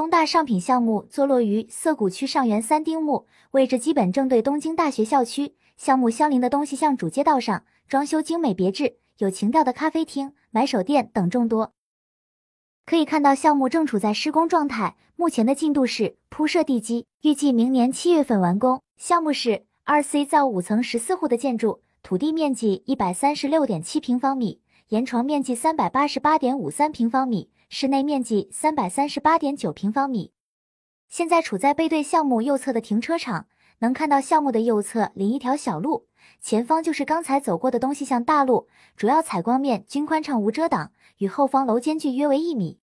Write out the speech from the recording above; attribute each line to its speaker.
Speaker 1: 东大商品项目坐落于涩谷区上元三丁目，位置基本正对东京大学校区。项目相邻的东西向主街道上，装修精美别致，有情调的咖啡厅、买手店等众多。可以看到项目正处在施工状态，目前的进度是铺设地基，预计明年7月份完工。项目是2C 造5层14户的建筑，土地面积136.7平方米，沿床面积388.53平方米，室内面积338.9平方米。现在处在背对项目右侧的停车场，能看到项目的右侧临一条小路，前方就是刚才走过的东西向大路，主要采光面均宽敞无遮挡，与后方楼间距约为1米。